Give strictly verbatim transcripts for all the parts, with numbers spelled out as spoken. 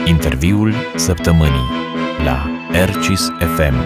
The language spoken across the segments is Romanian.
Interviul săptămânii la Ercis F M.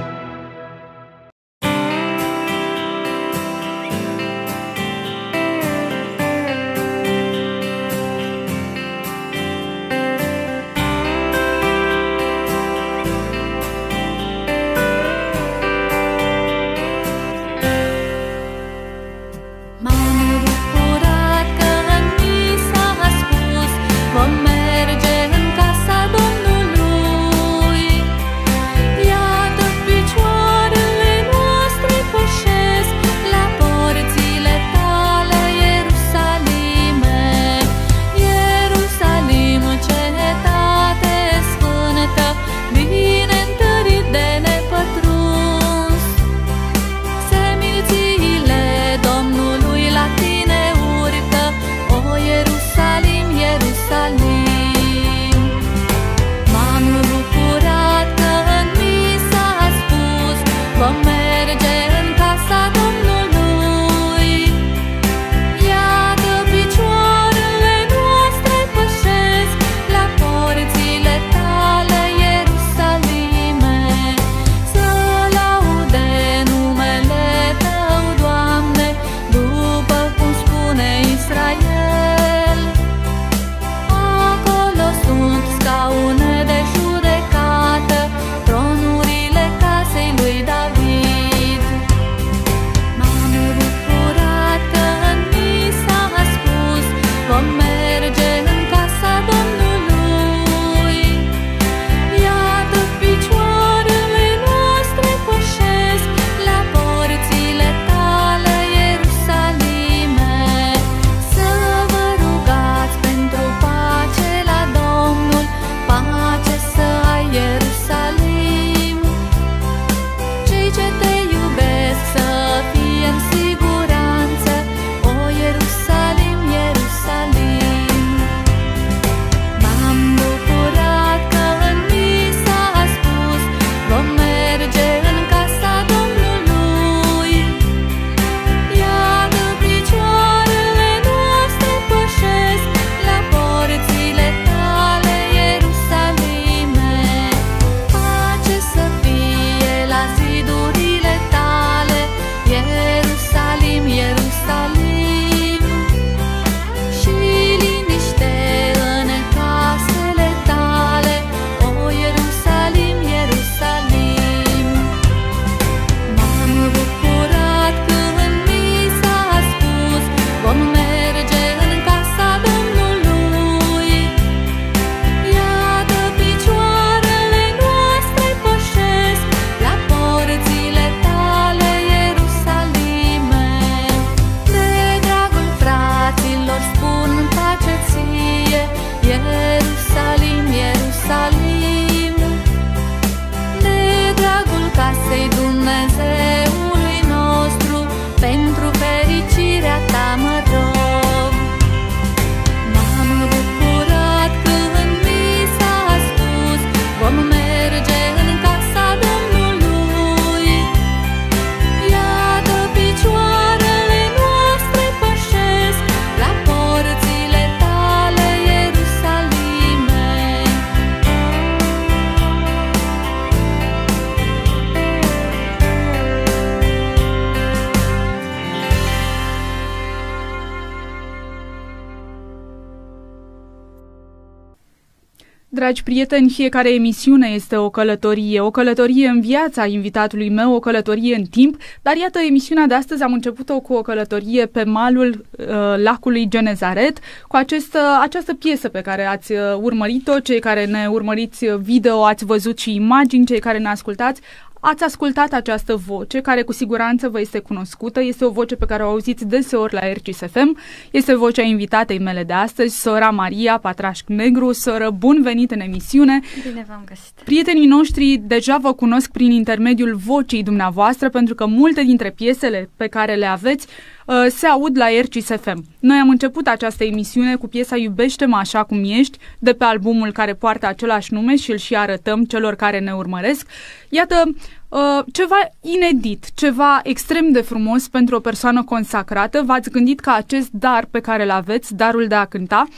Dragi prieteni, fiecare emisiune este o călătorie, o călătorie în viața invitatului meu, o călătorie în timp, dar iată, emisiunea de astăzi am început-o cu o călătorie pe malul uh, lacului Genezaret, cu acest, uh, această piesă pe care ați uh, urmărit-o, cei care ne urmăriți video ați văzut și imagini, cei care ne ascultați, ați ascultat această voce, care cu siguranță vă este cunoscută, este o voce pe care o auziți deseori la Ercis F M, este vocea invitatei mele de astăzi, sora Maria Patrașc-Negru. Soră, bun venit în emisiune! Bine v-am găsit! Prietenii noștri deja vă cunosc prin intermediul vocii dumneavoastră, pentru că multe dintre piesele pe care le aveți uh, se aud la Ercis F M. Noi am început această emisiune cu piesa Iubește-mă așa cum ești, de pe albumul care poartă același nume și îl și arătăm celor care ne urmăresc. Iată, uh, ceva inedit, ceva extrem de frumos pentru o persoană consacrată. V-ați gândit ca acest dar pe care îl aveți, darul de a cânta,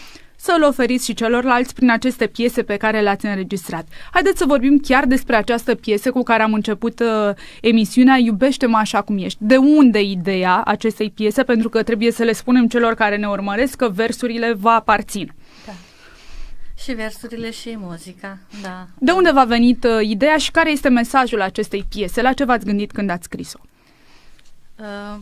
să-l oferiți și celorlalți prin aceste piese pe care le-ați înregistrat. Haideți să vorbim chiar despre această piesă cu care am început uh, emisiunea, Iubește-mă așa cum ești. De unde ideea acestei piese? Pentru că trebuie să le spunem celor care ne urmăresc că versurile vă aparțin. Da. Și versurile și muzica, da. De unde v-a venit uh, ideea și care este mesajul acestei piese? La ce v-ați gândit când ați scris-o? Uh,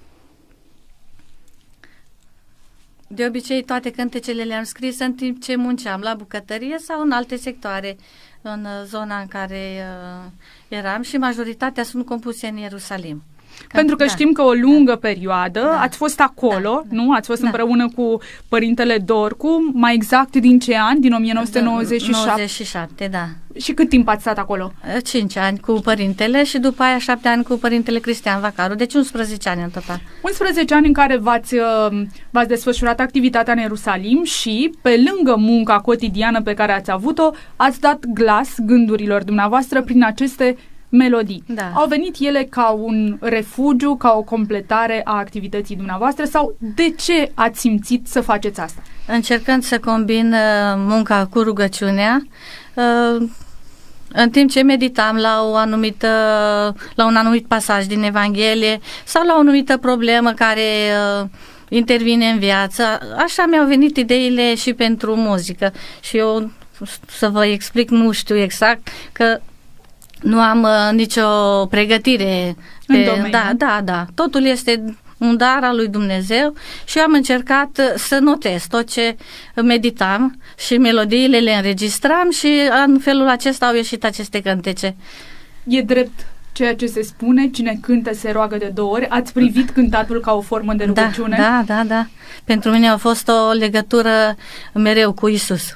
de obicei, toate cântecele le-am scris în timp ce munceam la bucătărie sau în alte sectoare, în uh, zona în care uh, eram, și majoritatea sunt compuse în Ierusalim. Pentru că da. știm că o lungă perioadă da. ați fost acolo, da. nu? Ați fost da. împreună cu părintele Dorcu, mai exact din ce an? Din o mie nouă sute nouăzeci și șapte? nouăzeci și șapte, da. Și cât timp ați stat acolo? cinci ani cu părintele și după aia șapte ani cu părintele Cristian Vacaru, deci unsprezece ani în total. unsprezece ani în care v-ați, v-ați desfășurat activitatea în Ierusalim și, pe lângă munca cotidiană pe care ați avut-o, ați dat glas gândurilor dumneavoastră prin aceste melodii. Da. Au venit ele ca un refugiu, ca o completare a activității dumneavoastră sau de ce ați simțit să faceți asta? Încercând să combin uh, munca cu rugăciunea, uh, în timp ce meditam la, o anumită, la un anumit pasaj din Evanghelie sau la o anumită problemă care uh, intervine în viață, așa mi-au venit ideile și pentru muzică. Și eu, să vă explic, nu știu exact, că nu am uh, nicio pregătire în domeniu. Da, da, da. Totul este un dar al lui Dumnezeu și eu am încercat uh, să notez tot ce meditam și melodiile le înregistram și în felul acesta au ieșit aceste cântece. E drept ceea ce se spune, cine cântă se roagă de două ori. Ați privit cântatul ca o formă de rugăciune? Da, da, da, da. Pentru mine a fost o legătură mereu cu Isus,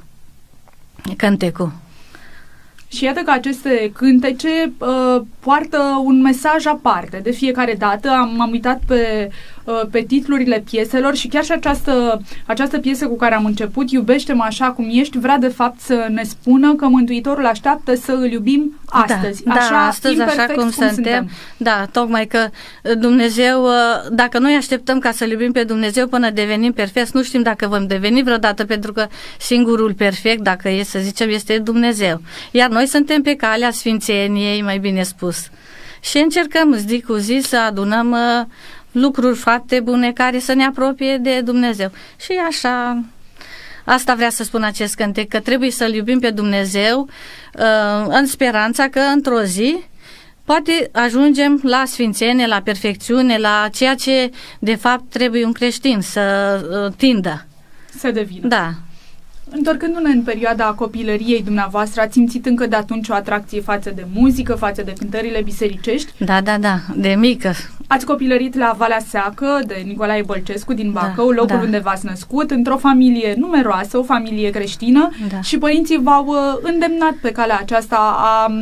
cântecul. Și iată că aceste cântece uh, poartă un mesaj aparte. De fiecare dată am, am uitat pe, uh, pe titlurile pieselor și chiar și această, această piesă cu care am început, Iubește-mă așa cum ești, vrea de fapt să ne spună că Mântuitorul așteaptă să îl iubim astăzi. Da, așa, da, astăzi așa cum, cum suntem. suntem. Da, tocmai că Dumnezeu, dacă noi așteptăm ca să-L iubim pe Dumnezeu până devenim perfecți, nu știm dacă vom deveni vreodată, pentru că singurul perfect, dacă e să zicem, este Dumnezeu. Iar noi suntem pe calea sfințeniei, mai bine spus. Și încercăm zi cu zi să adunăm uh, lucruri foarte bune care să ne apropie de Dumnezeu. Și așa, asta vrea să spun acest cântec, că trebuie să-L iubim pe Dumnezeu uh, în speranța că într-o zi poate ajungem la sfințenie, la perfecțiune, la ceea ce de fapt trebuie un creștin să uh, tindă. Să devină. Da. Întorcându-ne în perioada copilăriei dumneavoastră, ați simțit încă de atunci o atracție față de muzică, față de cântările bisericești? Da, da, da, de mică. Ați copilărit la Valea Seacă de Nicolae Bălcescu din Bacău, da, locul da. unde v-ați născut, într-o familie numeroasă, o familie creștină, da. și părinții v-au îndemnat pe calea aceasta a,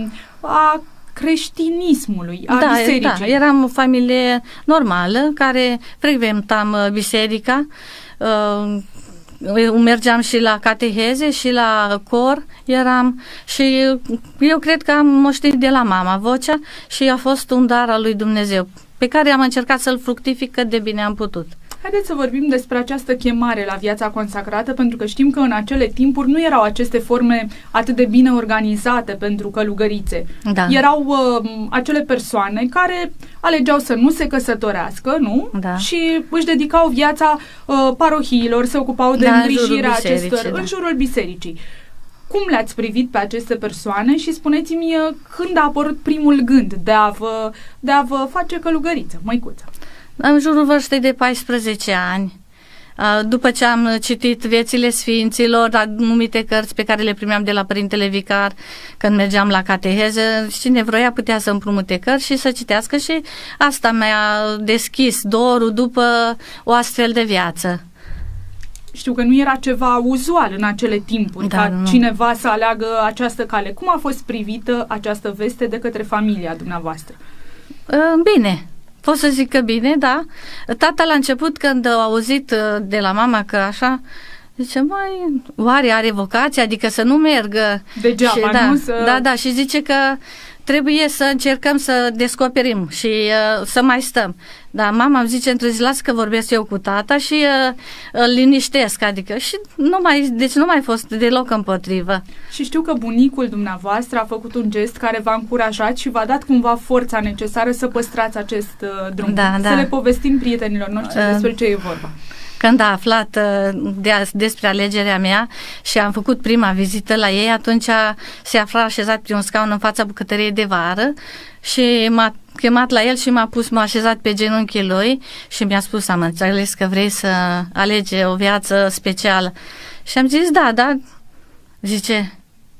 a creștinismului, a da, bisericii. Da, eram o familie normală care frecventam biserica, uh, mergeam și la cateheze și la cor eram și eu cred că am moștenit de la mama vocea și a fost un dar al lui Dumnezeu pe care am încercat să-l fructific cât de bine am putut. Haideți să vorbim despre această chemare la viața consacrată, pentru că știm că în acele timpuri nu erau aceste forme atât de bine organizate pentru călugărițe. Da. Erau uh, acele persoane care alegeau să nu se căsătorească, nu? Da. Și își dedicau viața uh, parohiilor, se ocupau de da, îngrijirea acestor da. în jurul bisericii. Cum le-ați privit pe aceste persoane și spuneți-mi când a apărut primul gând de a vă, de a vă face călugăriță, măicuță? În jurul vârstei de paisprezece ani, după ce am citit Viețile Sfinților, anumite cărți pe care le primeam de la Părintele Vicar când mergeam la cateheză, cine vroia putea să împrumute cărți și să citească și asta mi-a deschis dorul după o astfel de viață. Știu că nu era ceva uzual în acele timpuri, da, ca nu. cineva să aleagă această cale. Cum a fost privită această veste de către familia dumneavoastră? Bine. Pot să zic că bine, da. Tata la început, când a auzit de la mama că așa, zice, mai oare are vocație, adică să nu meargă. Degeaba, și, da, nu? Să... Da, da, și zice că trebuie să încercăm să descoperim și uh, să mai stăm. Dar mama îmi zice într-o zi, lasă că vorbesc eu cu tata și uh, îl liniștesc, adică și nu mai, deci nu mai fost deloc împotrivă. Și știu că bunicul dumneavoastră a făcut un gest care v-a încurajat și v-a dat cumva forța necesară să păstrați acest uh, drum. Da, să da. le povestim prietenilor noștri uh, despre ce e vorba. Când a aflat uh, de, despre alegerea mea și am făcut prima vizită la ei, atunci se afla așezat pe un scaun în fața bucătăriei de vară și m-a chemat la el și m-a pus, m-a așezat pe genunchii lui și mi-a spus, am înțeles că vrei să alege o viață specială. Și am zis, da, da, zice,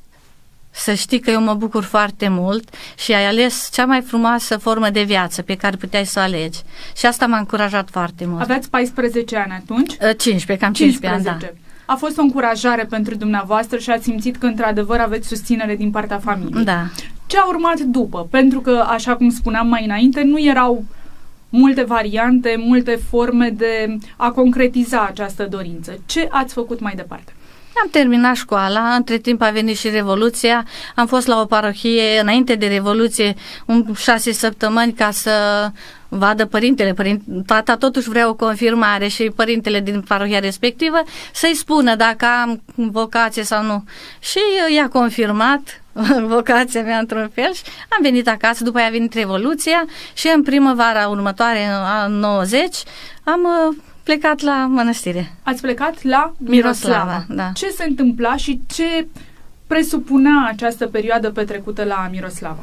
să știi că eu mă bucur foarte mult și ai ales cea mai frumoasă formă de viață pe care puteai să o alegi. Și asta m-a încurajat foarte mult. Aveați paisprezece ani atunci? cincisprezece, cam cincisprezece ani, da. A fost o încurajare pentru dumneavoastră și ați simțit că într-adevăr aveți susținere din partea familiei. Da. Ce a urmat după? Pentru că, așa cum spuneam mai înainte, nu erau multe variante, multe forme de a concretiza această dorință. Ce ați făcut mai departe? Am terminat școala, între timp a venit și Revoluția, am fost la o parohie înainte de Revoluție un șase săptămâni ca să vadă părintele, părinte, tata totuși vrea o confirmare și părintele din parohia respectivă să-i spună dacă am vocație sau nu. Și i-a confirmat vocația mea într-un fel și am venit acasă, după aia a venit Revoluția și în primăvara următoare, în nouăzeci, am plecat la mănăstire. Ați plecat la Miroslava. Miroslava, da. Ce se întâmpla și ce presupunea această perioadă petrecută la Miroslava?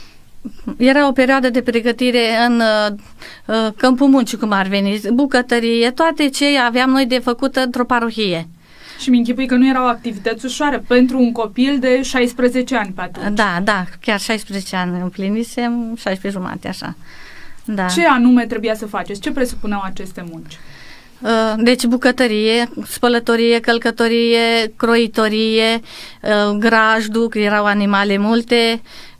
Era o perioadă de pregătire în uh, Câmpul Muncii, cum ar veni, bucătărie, toate ce aveam noi de făcut într-o parohie. Și mi închipui că nu erau activități ușoare pentru un copil de șaisprezece ani pe atunci. Da, da, chiar șaisprezece ani împlinisem, șaisprezece jumate, așa. Da. Ce anume trebuia să faceți? Ce presupuneau aceste munci? Deci bucătărie, spălătorie, călcătorie, croitorie, grajdul, că erau animale multe,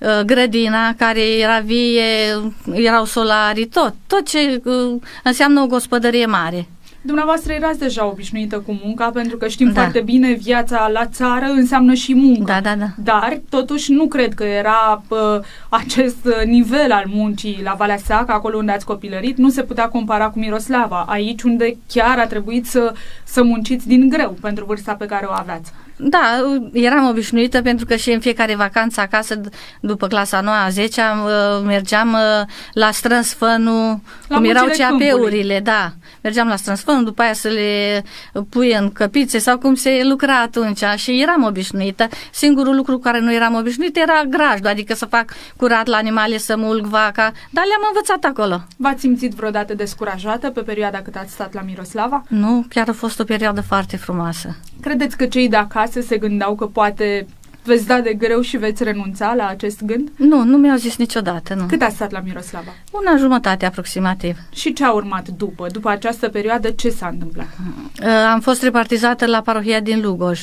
grădina care era vie, erau solari, tot, tot ce înseamnă o gospodărie mare. Dumneavoastră erați deja obișnuită cu munca, pentru că știm da. foarte bine, viața la țară înseamnă și muncă. Da, da, da. Dar, totuși, nu cred că era pă, acest nivel al muncii la Valea Seacă, acolo unde ați copilărit, nu se putea compara cu Miroslava, aici unde chiar a trebuit să, să munciți din greu pentru vârsta pe care o aveați. Da, eram obișnuită pentru că și în fiecare vacanță acasă, după clasa nouă a zecea, mergeam la strâns fănul, la cum erau C A câmpului. P-urile, da. Mergeam la strâns fănul, după aia să le pui în căpițe sau cum se lucra atunci și eram obișnuită. Singurul lucru cu care nu eram obișnuită era grajdul, adică să fac curat la animale, să mulg vaca, dar le-am învățat acolo. V-ați simțit vreodată descurajată pe perioada cât ați stat la Miroslava? Nu, chiar a fost o perioadă foarte frumoasă. Credeți că cei de acasă se gândeau că poate veți da de greu și veți renunța la acest gând? Nu, nu mi-au zis niciodată, nu. Cât ați stat la Miroslava? Una jumătate aproximativ. Și ce a urmat după? După această perioadă, ce s-a întâmplat? Uh, am fost repartizată la parohia din Lugoj.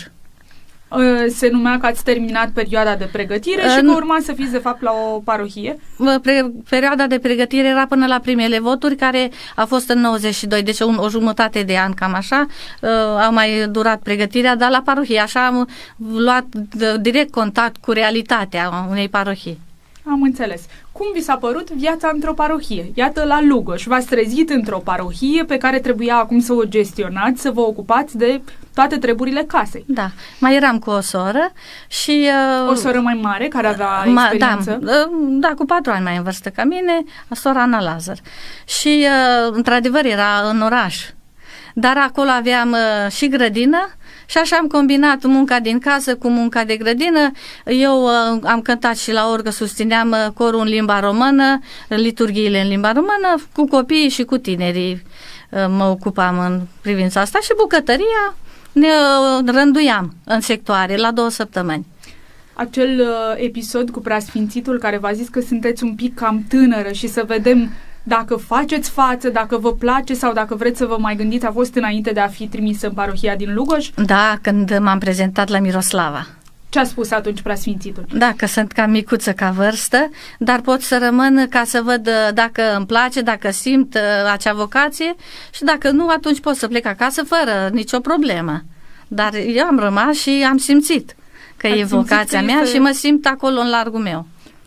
Uh, se numea că ați terminat perioada de pregătire uh, și că urma să fiți de fapt la o parohie? Pre- perioada de pregătire era până la primele voturi, care a fost în nouăzeci și doi, deci un, o jumătate de an, cam așa, uh, au mai durat pregătirea, dar la parohie, așa am luat de, direct contact cu realitatea unei parohii. Am înțeles. Cum vi s-a părut viața într-o parohie? Iată, la Lugoj, v-ați trezit într-o parohie pe care trebuia acum să o gestionați, să vă ocupați de toate treburile casei. Da, mai eram cu o soră și... Uh, o soră mai mare, care avea ma, experiență? Da, uh, da, cu patru ani mai în vârstă ca mine, sora Ana Lazar. Și, uh, într-adevăr, era în oraș. Dar acolo aveam uh, și grădină, și așa am combinat munca din casă cu munca de grădină. Eu uh, am cântat și la orgă, susțineam uh, corul în limba română, liturghiile în limba română, cu copiii și cu tinerii uh, mă ocupam în privința asta și bucătăria ne uh, rânduiam în sectoare la două săptămâni. Acel uh, episod cu preasfințitul care v-a zis că sunteți un pic cam tânără și să vedem dacă faceți față, dacă vă place sau dacă vreți să vă mai gândiți, a fost înainte de a fi trimisă în parohia din Lugoj? Da, când m-am prezentat la Miroslava. Ce a spus atunci preasfințitul? Da, că sunt cam micuță ca vârstă, dar pot să rămân ca să văd dacă îmi place, dacă simt acea vocație și dacă nu, atunci pot să plec acasă fără nicio problemă. Dar eu am rămas și am simțit că Ați e vocația că mea este... și mă simt acolo în largul meu.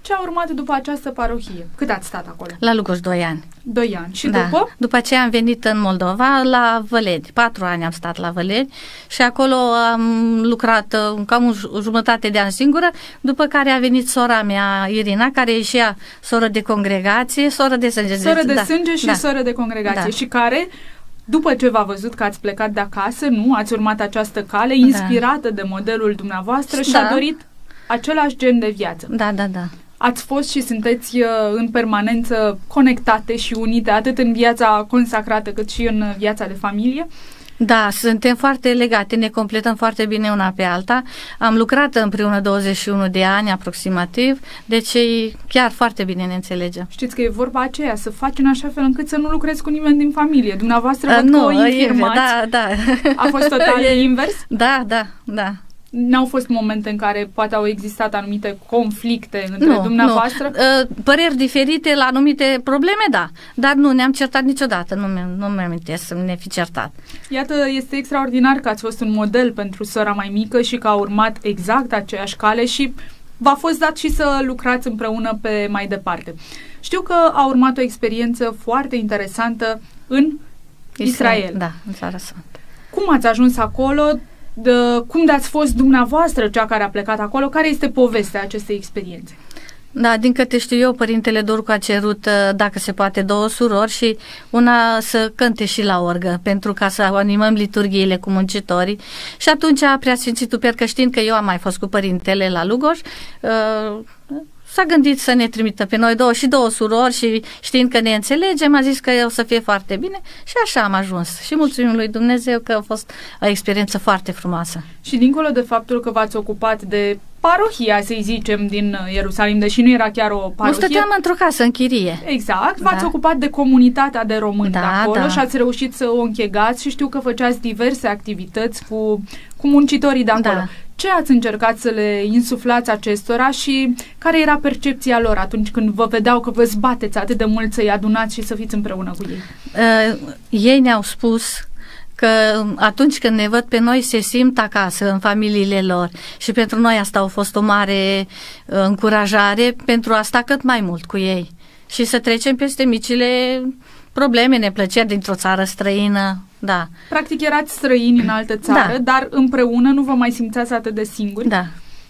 Ce a urmat după această parohie? Cât ați stat acolo? La Lugoj, doi ani. Doi ani. Și da. după? După aceea am venit în Moldova, la Văledi. Patru ani am stat la Văledi și acolo am lucrat cam o jumătate de an singură, după care a venit sora mea, Irina, care e și ea soră de congregație, soră de sânge. Soră de da. sânge și da. soră de congregație. Da. Și care, după ce v-a văzut că ați plecat de acasă, nu, ați urmat această cale inspirată da. de modelul dumneavoastră și da. a dorit același gen de viață. Da, da, da. Ați fost și sunteți uh, în permanență conectate și unite, atât în viața consacrată cât și în viața de familie? Da, suntem foarte legate, ne completăm foarte bine una pe alta. Am lucrat împreună douăzeci și unu de ani aproximativ, deci chiar foarte bine ne înțelegem. Știți că e vorba aceea, să faci în așa fel încât să nu lucrezi cu nimeni din familie. Dumneavoastră uh, văd nu, că o infirmați. Da, da. A fost total invers? Da, da, da. N-au fost momente în care poate au existat anumite conflicte între nu, dumneavoastră? Nu. Păreri diferite la anumite probleme, da. Dar nu ne-am certat niciodată. Nu, nu mi-am amintesc să ne fi certat. Iată, este extraordinar că ați fost un model pentru sora mai mică și că a urmat exact aceeași cale și v-a fost dat și să lucrați împreună pe mai departe. Știu că a urmat o experiență foarte interesantă în Israel. Israel. Da, în Țara Sfântă. Cum ați ajuns acolo? De, cum de-ați fost dumneavoastră cea care a plecat acolo? Care este povestea acestei experiențe? Da, din câte știu eu, Părintele Dorcu a cerut, dacă se poate, două surori și una să cânte și la orgă, pentru ca să animăm liturghiile cu muncitorii. Și atunci a Preasfințitul Percă, știind că eu am mai fost cu Părintele la Lugoj, uh, s-a gândit să ne trimită pe noi două și două surori și știind că ne înțelegem, a zis că o să fie foarte bine și așa am ajuns. Și mulțumim lui Dumnezeu că a fost o experiență foarte frumoasă. Și dincolo de faptul că v-ați ocupat de parohia, să-i zicem, din Ierusalim, deși nu era chiar o parohie. Nu stăteam într-o casă, în chirie. Exact, v-ați da. ocupat de comunitatea de români da, de acolo da. și ați reușit să o închegați și știu că făceați diverse activități cu, cu muncitorii de acolo. Da. Ce ați încercat să le insuflați acestora și care era percepția lor atunci când vă vedeau că vă zbateți atât de mult să-i adunați și să fiți împreună cu ei? Uh, ei ne-au spus că atunci când ne văd pe noi se simt acasă în familiile lor și pentru noi asta a fost o mare uh, încurajare pentru a sta cât mai mult cu ei și să trecem peste micile probleme, neplăceri dintr-o țară străină, da. Practic erați străini în altă țară, da. Dar împreună nu vă mai simțeați atât de singuri? Da,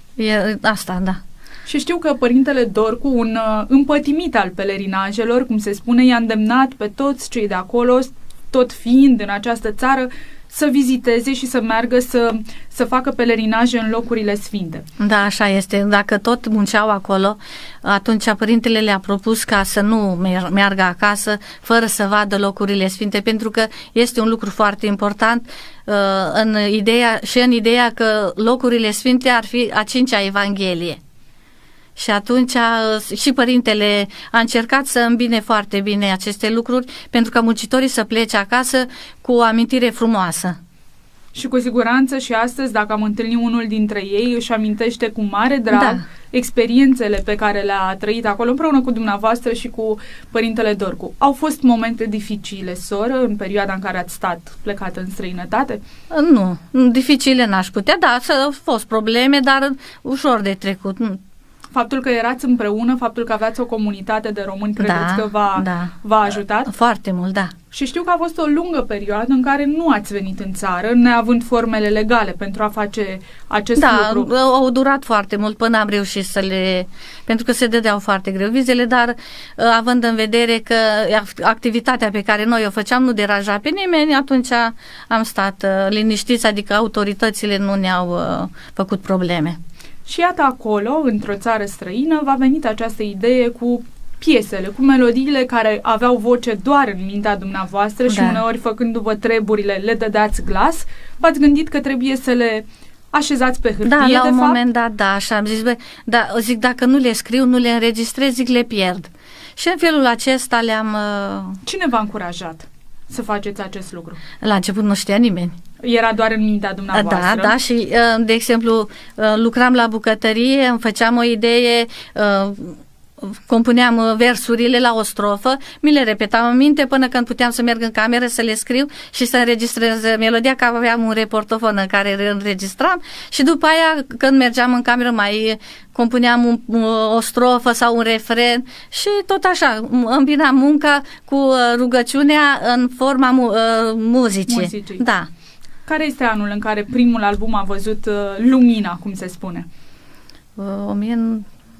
e asta, da. Și știu că Părintele Dorcu, un uh, împătimit al pelerinajelor, cum se spune, i-a îndemnat pe toți cei de acolo, tot fiind în această țară, să viziteze și să meargă să, să facă pelerinaje în locurile sfinte. Da, așa este. Dacă tot munceau acolo, atunci Părintele le-a propus ca să nu meargă acasă fără să vadă locurile sfinte, pentru că este un lucru foarte important uh, în ideea, și în ideea că locurile sfinte ar fi a cincea Evanghelie. Și atunci și Părintele a încercat să îmbine foarte bine aceste lucruri pentru ca muncitorii să plece acasă cu o amintire frumoasă. Și cu siguranță și astăzi, dacă am întâlnit unul dintre ei, își amintește cu mare drag da. experiențele pe care le-a trăit acolo împreună cu dumneavoastră și cu Părintele Dorcu. Au fost momente dificile, soră, în perioada în care ați stat plecat în străinătate? Nu, dificile n-aș putea, da, au fost probleme, dar ușor de trecut. Faptul că erați împreună, faptul că aveați o comunitate de români, credeți da, că v-a, da. v-a ajutat? Foarte mult, da. Și știu că a fost o lungă perioadă în care nu ați venit în țară, neavând formele legale pentru a face acest da, lucru. Da, au durat foarte mult până am reușit să le... pentru că se dădeau foarte greu vizele, dar având în vedere că activitatea pe care noi o făceam nu deranja pe nimeni, atunci am stat liniștiți, adică autoritățile nu ne-au făcut probleme. Și iată acolo, într-o țară străină, v-a venit această idee cu piesele, cu melodiile care aveau voce doar în mintea dumneavoastră și da. uneori, făcându-vă treburile, le dădeați glas. V-ați gândit că trebuie să le așezați pe hârtie, da, la de un fapt? moment dat, da, așa am zis, bă, da, zic, dacă nu le scriu, nu le înregistrez, zic, le pierd. Și în felul acesta le-am... Uh... Cine v-a încurajat să faceți acest lucru? La început nu știa nimeni. Era doar în mintea dumneavoastră? Da, da, și, de exemplu, lucram la bucătărie, îmi făceam o idee, compuneam versurile la o strofă, mi le repetam în minte până când puteam să merg în cameră să le scriu și să înregistrez melodia, că aveam un reportofon în care înregistram și după aia când mergeam în cameră mai compuneam un, o strofă sau un refren și tot așa, îmbinam munca cu rugăciunea în forma mu, muzicii. muzicii. Da. Care este anul în care primul album a văzut lumina, cum se spune? Uh,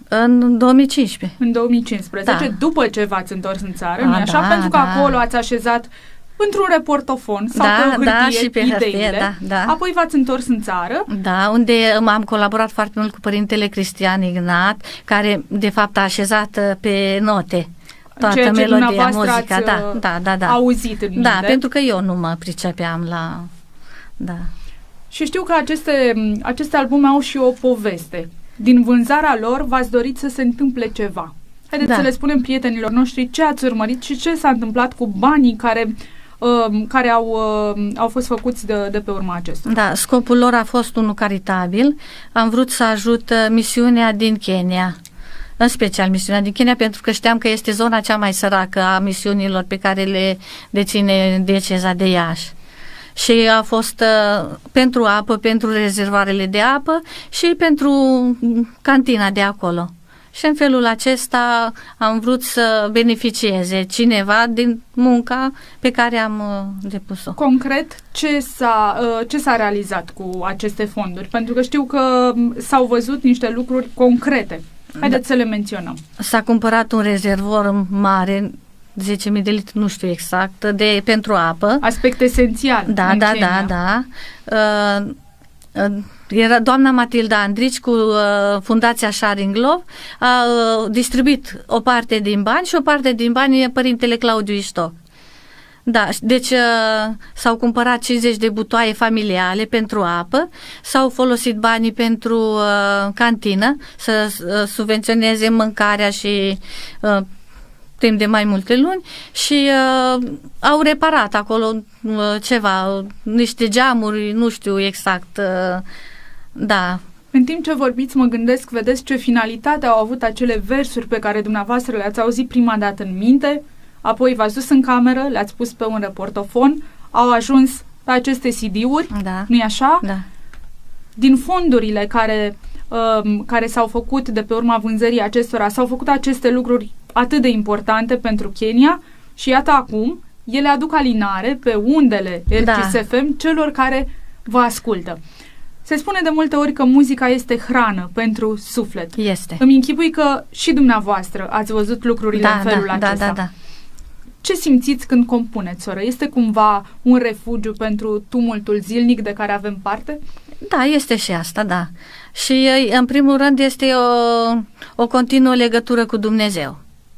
În două mii cincisprezece. În două mii cincisprezece, da. După ce v-ați întors în țară, nu-i așa? Da, Pentru că da. acolo ați așezat într-un reportofon sau da, pe o hârtie, da, și pe ideile, hârtie, da, da. Apoi v-ați întors în țară. Da, unde am colaborat foarte mult cu părintele Cristian Ignat, care de fapt a așezat pe note toată Ceea ce melodia, muzica. ați, Da, da, da, da. auzit în minte. Da, pentru că eu nu mă pricepeam la... Da. Și știu că aceste, aceste albume au și o poveste. Din vânzarea lor v-ați dorit să se întâmple ceva. Haideți da. să le spunem prietenilor noștri ce ați urmărit și ce s-a întâmplat cu banii care, uh, care au, uh, au fost făcuți de, de pe urma acestora. Da, scopul lor a fost unul caritabil. Am vrut să ajut misiunea din Kenya, în special misiunea din Kenya, pentru că știam că este zona cea mai săracă a misiunilor pe care le deține dieceza de Iași. Și a fost uh, pentru apă, pentru rezervoarele de apă și pentru cantina de acolo. Și în felul acesta am vrut să beneficieze cineva din munca pe care am uh, depus-o. Concret, ce s-a, uh, ce s-a realizat cu aceste fonduri? Pentru că știu că s-au văzut niște lucruri concrete. Haideți da. să le menționăm. S-a cumpărat un rezervor mare, zece mii de litri, nu știu exact, de, pentru apă. Aspect esențial. Da, da, da, da. Uh, uh, era doamna Matilda Andrici cu uh, Fundația Sharing Love a uh, distribuit o parte din bani și o parte din bani e părintele Claudiu Istoc. Da, deci uh, s-au cumpărat cincizeci de butoaie familiale pentru apă, s-au folosit banii pentru uh, cantină, să uh, subvenționeze mâncarea și uh, timp de mai multe luni și uh, au reparat acolo uh, ceva, niște geamuri, nu știu exact, uh, da. În timp ce vorbiți, mă gândesc, vedeți ce finalitate au avut acele versuri pe care dumneavoastră le-ați auzit prima dată în minte, apoi v-ați dus în cameră, le-ați pus pe un reportofon, au ajuns pe aceste C D-uri, da. nu-i așa? Da. Din fondurile care, uh, care s-au făcut de pe urma vânzării acestora, s-au făcut aceste lucruri atât de importante pentru Kenya și iată acum, ele aduc alinare pe undele R C S F M da. celor care vă ascultă. Se spune de multe ori că muzica este hrană pentru suflet. Este. Îmi închipui că și dumneavoastră ați văzut lucrurile da, în felul da, acesta. Da, da, da. Ce simțiți când compuneți, soră? Este cumva un refugiu pentru tumultul zilnic de care avem parte? Da, este și asta, da. Și în primul rând este o, o continuă legătură cu Dumnezeu.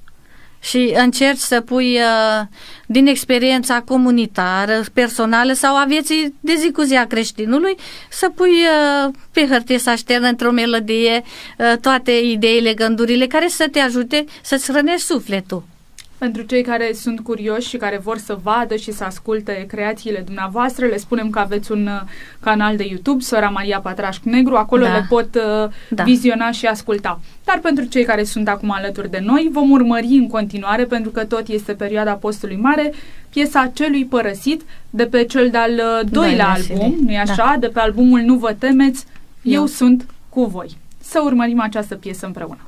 Și încerci să pui uh, din experiența comunitară, personală sau a vieții de zi cu zi a creștinului, să pui uh, pe hârtie, să așternă într-o melodie uh, toate ideile, gândurile care să te ajute să-ți hrănești sufletul. Pentru cei care sunt curioși și care vor să vadă și să asculte creațiile dumneavoastră, le spunem că aveți un uh, canal de YouTube, Sora Maria Patrașcu Negru, acolo da. le pot uh, da. viziona și asculta. Dar pentru cei care sunt acum alături de noi, vom urmări în continuare, pentru că tot este perioada Postului Mare, piesa Celui Părăsit, de pe cel de-al uh, doilea album, nu-i așa? Da. De pe albumul Nu vă temeți, Eu, Eu sunt cu voi. Să urmărim această piesă împreună.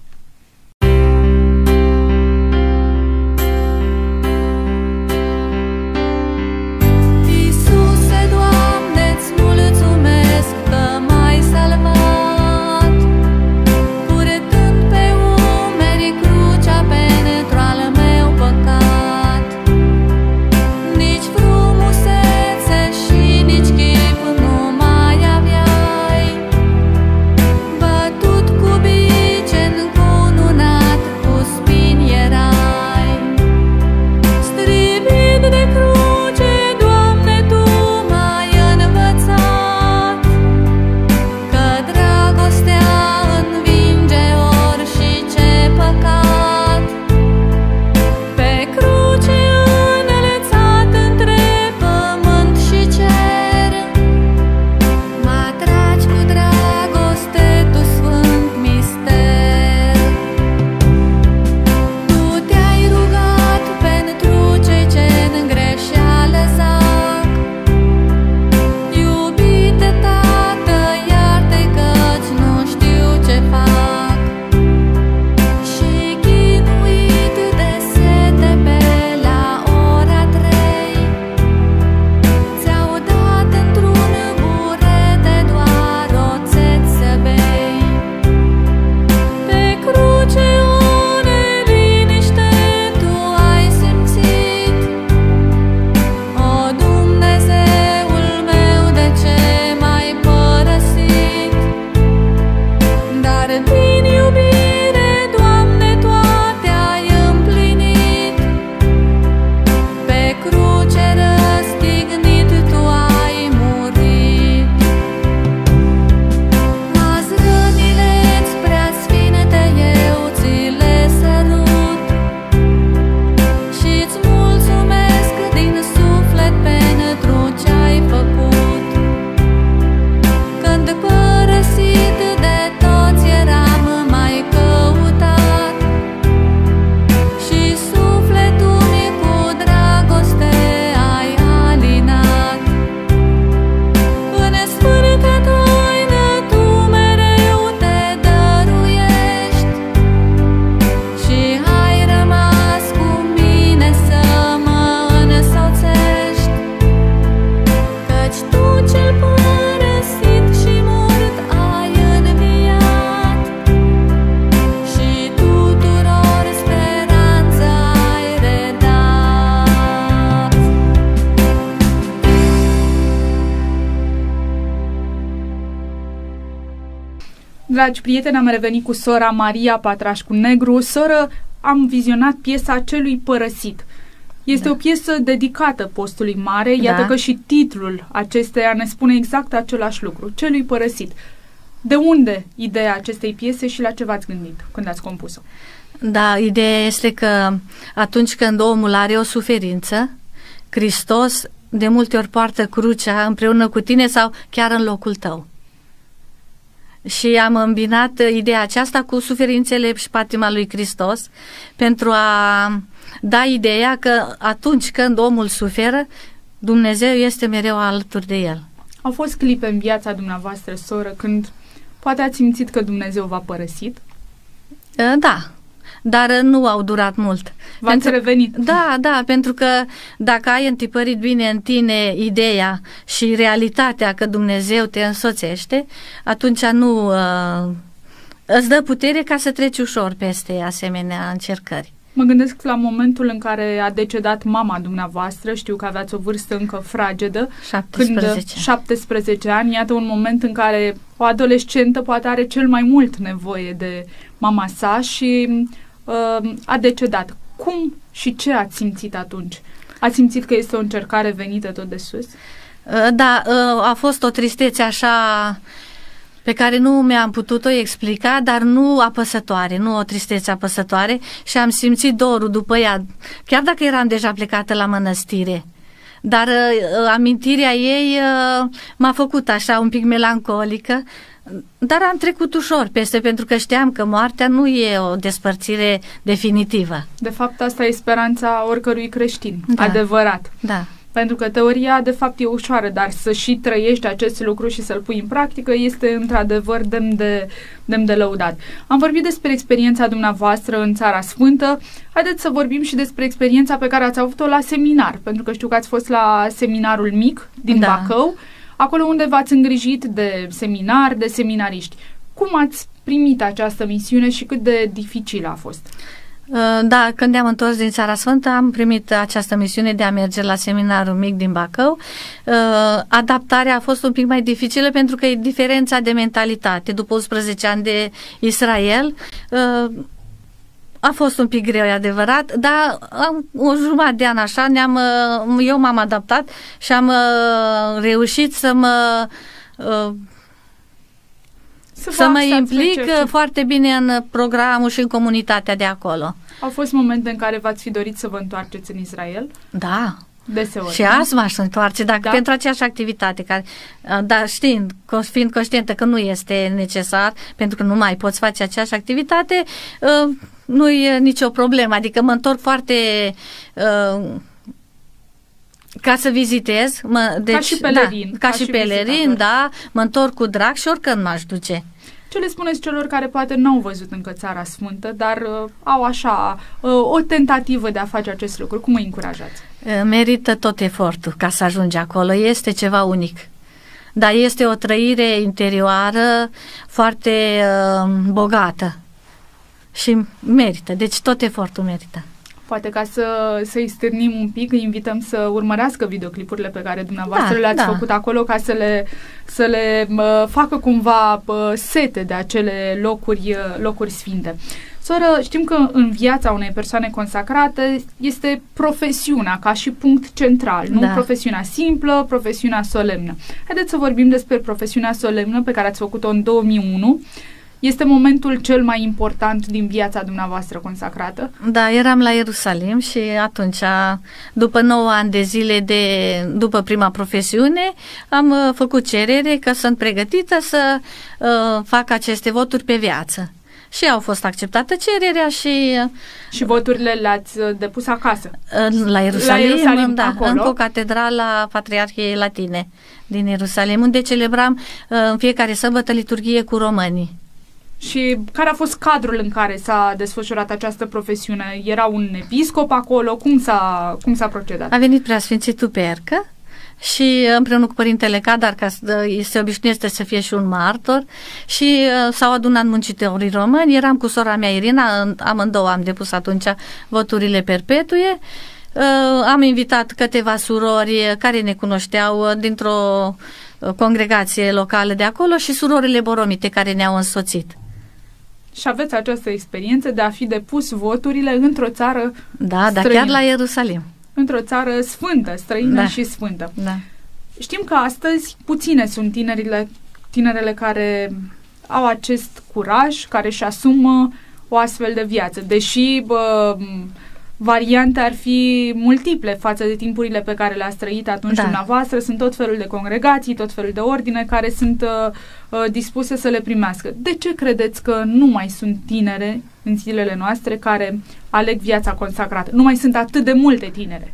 Bătut cu bice în Dragi prieteni, am revenit cu sora Maria Patrașcu Negru. Soră, am vizionat piesa Celui părăsit. Este da. o piesă dedicată postului mare, iată da. că și titlul acesteia ne spune exact același lucru, Celui părăsit. De unde ideea acestei piese și la ce v-ați gândit când ați compus-o? Da, ideea este că atunci când omul are o suferință, Hristos de multe ori poartă crucea împreună cu tine sau chiar în locul tău. Și am îmbinat ideea aceasta cu suferințele și patima lui Hristos pentru a da ideea că atunci când omul suferă, Dumnezeu este mereu alături de el. Au fost clipe în viața dumneavoastră, soră, când poate ați simțit că Dumnezeu v-a părăsit? Da, dar nu au durat mult. V-ați revenit? Da, da, pentru că dacă ai întipărit bine în tine ideea și realitatea că Dumnezeu te însoțește, atunci nu uh, îți dă putere ca să treci ușor peste asemenea încercări. Mă gândesc la momentul în care a decedat mama dumneavoastră, știu că aveați o vârstă încă fragedă, șaptesprezece. Când, șaptesprezece ani, iată un moment în care o adolescentă poate are cel mai mult nevoie de mama sa și uh, a decedat. Cum și ce ați simțit atunci? Ați simțit că este o încercare venită tot de sus? Uh, da, uh, a fost o tristețe așa pe care nu mi-am putut-o explica, dar nu apăsătoare, nu o tristețe apăsătoare și am simțit dorul după ea, chiar dacă eram deja plecată la mănăstire. Dar uh, amintirea ei uh, m-a făcut așa un pic melancolică, dar am trecut ușor peste, pentru că știam că moartea nu e o despărțire definitivă. De fapt, asta e speranța oricărui creștin, da. adevărat. Da. Pentru că teoria, de fapt, e ușoară, dar să și trăiești acest lucru și să-l pui în practică este, într-adevăr, demn de, demn de lăudat. Am vorbit despre experiența dumneavoastră în Țara Sfântă. Haideți să vorbim și despre experiența pe care ați avut-o la seminar, pentru că știu că ați fost la seminarul mic din da. Bacău, acolo unde v-ați îngrijit de seminar, de seminariști. Cum ați primit această misiune și cât de dificilă a fost? Da, când ne-am întors din Țara Sfântă am primit această misiune de a merge la seminarul mic din Bacău. Adaptarea a fost un pic mai dificilă pentru că e diferența de mentalitate. După unsprezece ani de Israel a fost un pic greu, e adevărat, dar o jumătate de an așa ne-am, eu m-am adaptat și am reușit să mă Să, să mă implic foarte bine în programul și în comunitatea de acolo. Au fost momente în care v-ați fi dorit să vă întoarceți în Israel? Da. Deseori. Și azi m-aș întoarce, dacă da? pentru aceeași activitate, care, dar știind, fiind conștientă că nu este necesar, pentru că nu mai poți face aceeași activitate, nu e nicio problemă. Adică mă întorc foarte... ca să vizitez. Mă, deci, ca și pelerin. Da, ca, ca și, și pelerin, da, mă întorc cu drag și oricând m-aș duce. Ce le spuneți celor care poate nu au văzut încă Țara Sfântă, dar uh, au așa uh, o tentativă de a face acest lucru? Cum îi încurajați? Merită tot efortul ca să ajungi acolo. Este ceva unic. Dar este o trăire interioară foarte uh, bogată. Și merită. Deci tot efortul merită. Poate ca să, să-i stârnim un pic, îi invităm să urmărească videoclipurile pe care dumneavoastră da, le-ați da. făcut acolo, ca să le, să le uh, facă cumva uh, sete de acele locuri, uh, locuri sfinte. Soră, știm că în viața unei persoane consacrate este profesiunea ca și punct central, nu da. profesiunea simplă, profesiunea solemnă. Haideți să vorbim despre profesiunea solemnă pe care ați făcut-o în două mii unu. Este momentul cel mai important din viața dumneavoastră consacrată? Da, eram la Ierusalim și atunci, după nouă ani de zile de, după prima profesiune, am uh, făcut cerere că sunt pregătită să uh, fac aceste voturi pe viață. Și au fost acceptată cererea și... Uh, și voturile le-ați depus acasă? Uh, la Ierusalim, la Ierusalim da, acolo? în o catedrală a Patriarhiei Latine din Ierusalim, unde celebram uh, în fiecare sărbătă liturghie cu românii. Și care a fost cadrul în care s-a desfășurat această profesiune? Era un episcop acolo? Cum s-a, cum s-a procedat? A venit preasfințitul Percă și împreună cu părintele Cadar, ca se obișnuiește să fie și un martor, și uh, s-au adunat muncitorii români. Eram cu sora mea Irina, amândouă am depus atunci voturile perpetue. Uh, am invitat câteva surori care ne cunoșteau dintr-o congregație locală de acolo și surorile boromite care ne-au însoțit. Și aveți această experiență de a fi depus voturile într-o țară Da, dar străină. chiar la Ierusalim. Într-o țară sfântă, străină Da. și sfântă. Da. Știm că astăzi puține sunt tinerile, tinerele care au acest curaj, care își asumă o astfel de viață, deși bă, variante ar fi multiple față de timpurile pe care le-ați trăit atunci Da. dumneavoastră. Sunt tot felul de congregații, tot felul de ordine care sunt uh, uh, dispuse să le primească. De ce credeți că nu mai sunt tinere în zilele noastre care aleg viața consacrată? Nu mai sunt atât de multe tinere.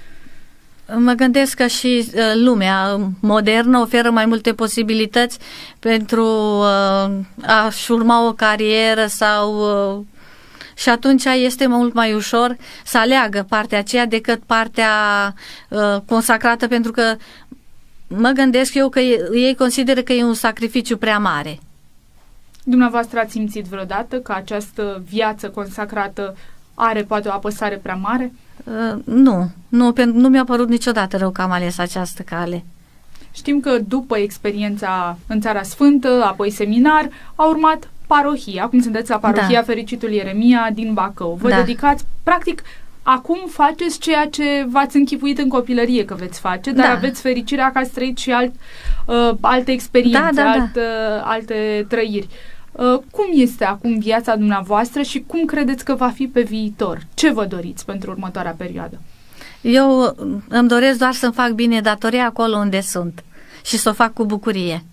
Mă gândesc că și uh, lumea modernă oferă mai multe posibilități pentru uh, a-și urma o carieră sau... Uh, și atunci este mult mai ușor să aleagă partea aceea decât partea uh, consacrată, pentru că mă gândesc eu că ei consideră că e un sacrificiu prea mare. Dumneavoastră ați simțit vreodată că această viață consacrată are poate o apăsare prea mare? Uh, nu, nu, pentru, nu mi-a părut niciodată rău că am ales această cale. Știm că după experiența în Țara Sfântă, apoi seminar, a urmat parohia. Acum sunteți la parohia Da. Fericitul Ieremia din Bacău. Vă Da. dedicați, practic, acum faceți ceea ce v-ați închipuit în copilărie că veți face, dar Da. aveți fericirea că ați trăit și alt, uh, alte experiențe, Da, da, da. alt, uh, alte trăiri. Uh, cum este acum viața dumneavoastră și cum credeți că va fi pe viitor? Ce vă doriți pentru următoarea perioadă? Eu îmi doresc doar să-mi fac bine datoria acolo unde sunt și să o fac cu bucurie.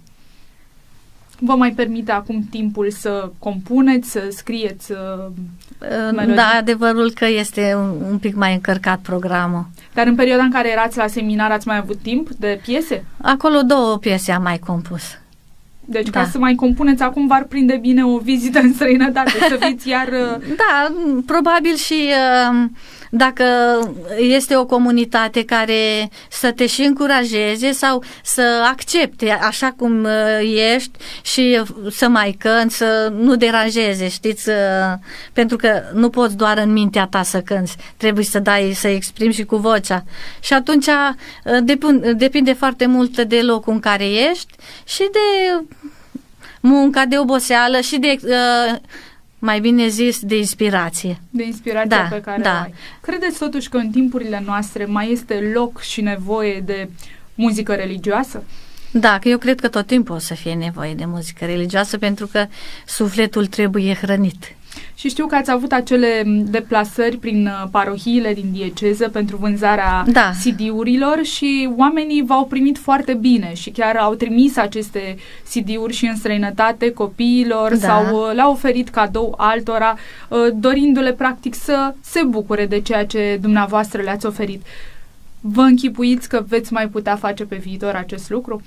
Vă mai permite acum timpul să compuneți, să scrieți uh, melodii? Da, adevărul că este un, un pic mai încărcat programul. Dar în perioada în care erați la seminar ați mai avut timp de piese? Acolo două piese am mai compus. Deci Da. ca să mai compuneți acum v-ar prinde bine o vizită în străinătate, să fiți iar... uh, Da, probabil și uh, dacă este o comunitate care să te și încurajeze sau să accepte așa cum uh, ești și să mai cânți, să nu deranjeze, știți, uh, pentru că nu poți doar în mintea ta să cânți, trebuie să dai, să exprimi și cu vocea. Și atunci uh, depinde, depinde foarte mult de locul în care ești și de munca, de oboseală și de, uh, mai bine zis, de inspirație. de inspirația Da, pe care da. o ai. Credeți totuși că în timpurile noastre mai este loc și nevoie de muzică religioasă? Da, că eu cred că tot timpul o să fie nevoie de muzică religioasă pentru că sufletul trebuie hrănit. Și știu că ați avut acele deplasări prin uh, parohiile din dieceză pentru vânzarea Da. C D-urilor și oamenii v-au primit foarte bine și chiar au trimis aceste C D-uri și în străinătate copiilor Da. sau uh, le-au oferit cadou altora, uh, dorindu-le practic să se bucure de ceea ce dumneavoastră le-ați oferit. Vă închipuiți că veți mai putea face pe viitor acest lucru?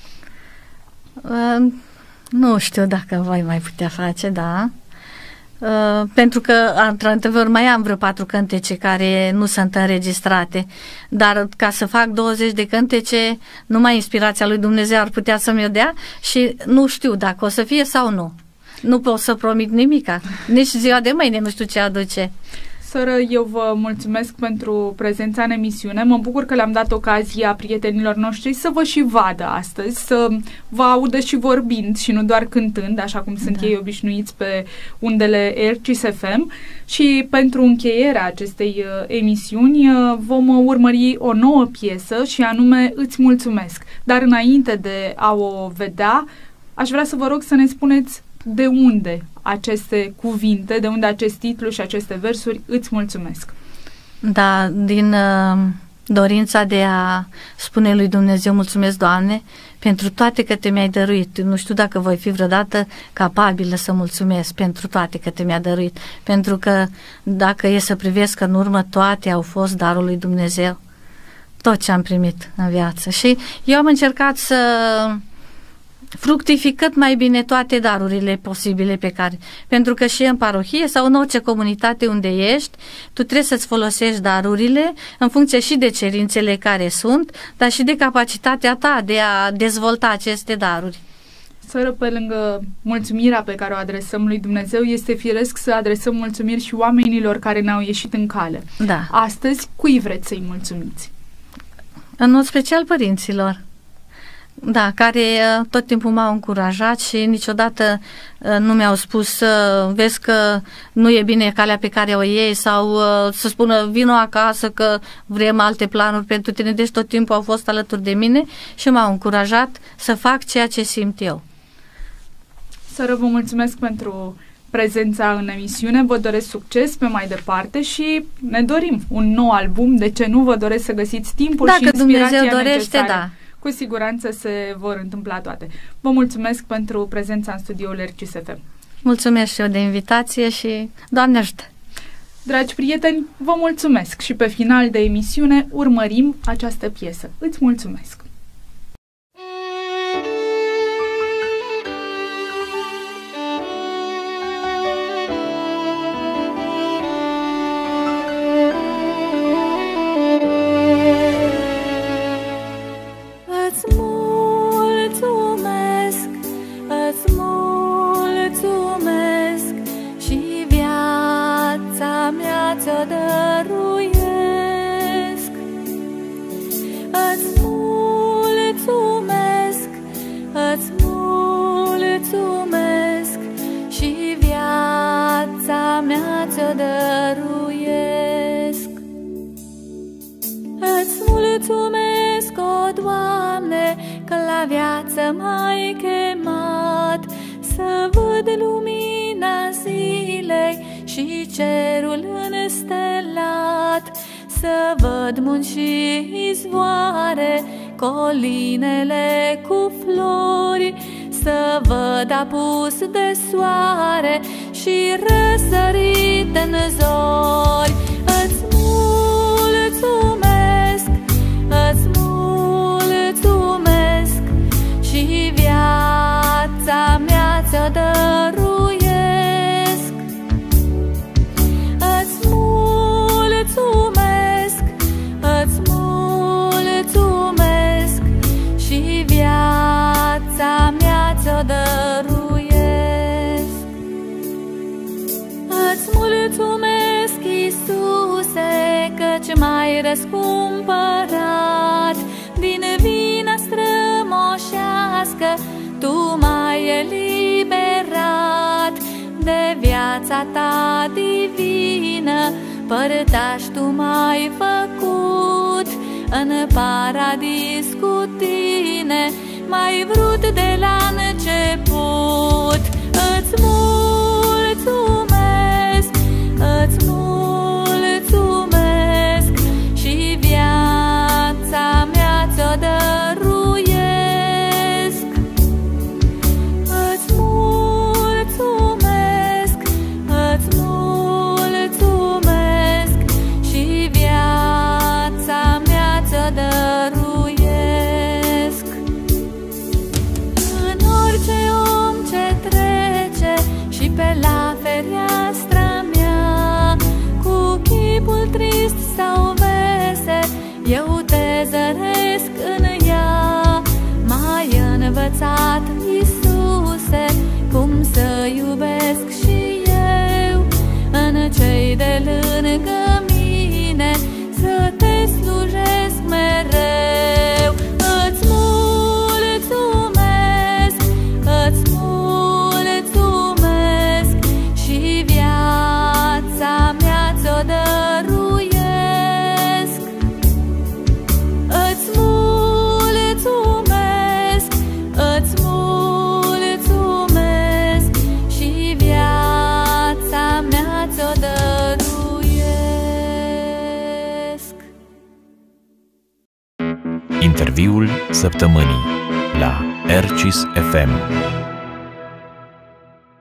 Uh, nu știu dacă voi mai putea face, da. Uh, pentru că, într-adevăr, mai am vreo patru cântece care nu sunt înregistrate, dar ca să fac douăzeci de cântece, numai inspirația lui Dumnezeu ar putea să-mi o dea și nu știu dacă o să fie sau nu. Nu pot să promit nimica, nici ziua de mâine nu știu ce aduce. Soră, eu vă mulțumesc pentru prezența în emisiune. Mă bucur că le-am dat ocazia prietenilor noștri să vă și vadă astăzi, să vă audă și vorbind și nu doar cântând, așa cum sunt Da. ei obișnuiți pe undele Ercis F M. Și pentru încheierea acestei uh, emisiuni uh, vom uh, urmări o nouă piesă și anume Îți mulțumesc. Dar înainte de a o vedea, aș vrea să vă rog să ne spuneți de unde aceste cuvinte, de unde acest titlu și aceste versuri, Îți mulțumesc. Da, din uh, dorința de a spune lui Dumnezeu, mulțumesc, Doamne, pentru toate că te mi-ai dăruit. Nu știu dacă voi fi vreodată capabilă să mulțumesc pentru toate că te mi-a dăruit, pentru că dacă e să privesc în urmă, toate au fost darul lui Dumnezeu, tot ce am primit în viață. Și eu am încercat să fructific cât mai bine toate darurile posibile pe care, pentru că și în parohie sau în orice comunitate unde ești, tu trebuie să-ți folosești darurile în funcție și de cerințele care sunt, dar și de capacitatea ta de a dezvolta aceste daruri. Sără, pe lângă mulțumirea pe care o adresăm lui Dumnezeu, este firesc să adresăm mulțumiri și oamenilor care ne-au ieșit în cale. Da. Astăzi, cui vreți să-i mulțumiți? În mod special părinților. Da, care tot timpul m-au încurajat și niciodată nu mi-au spus vezi că nu e bine calea pe care o iei sau să spună vino acasă că vrem alte planuri pentru tine. Deci tot timpul au fost alături de mine și m-au încurajat să fac ceea ce simt eu. Soră, vă mulțumesc pentru prezența în emisiune, vă doresc succes pe mai departe și ne dorim un nou album, de ce nu, vă doresc să găsiți timpul Dacă și inspirația Dumnezeu dorește, necesare. da. Cu siguranță se vor întâmpla toate. Vă mulțumesc pentru prezența în studioul R C S F M. Mulțumesc și eu de invitație și Doamne ajută! Dragi prieteni, vă mulțumesc și pe final de emisiune urmărim această piesă. Îți mulțumesc! Viață m-ai chemat să văd lumina zilei și cerul înstelat, să văd munți și izvoare, colinele cu flori, să văd apus de soare și răsărit în zori. Îți mulțumesc, îți mulțumesc și viața mea ți-o dăruiesc. Îți mulțumesc, îți mulțumesc și viața mea ți-o dăruiesc. Îți mulțumesc, Iisuse, căci m-ai răscumpărat din vina strămoșească, Tu m-ai eliberat de viața Ta divină, părtaș Tu m-ai făcut în paradis cu Tine, m-ai vrut de la început. Îți mulțumesc, îți mulțumesc și viața mea ți-o dăruiesc. Îți mulțumesc, îți mulțumesc și viața mea ți-o dăruiesc. În orice om ce trece și pe la fereastra mea, cu chipul trist sau vesel, eu te zăresc în ea. M-ai învățat, Iisuse, cum să iubesc și eu în cei de lângă mine, să te slujesc mereu. Îți mulțumesc, îți mulțumesc și viața mea ți-o dăruiesc. Îți mulțumesc, îți mulțumesc și viața mea ți-o dăruiesc. Interviul săptămânii la R C S F M.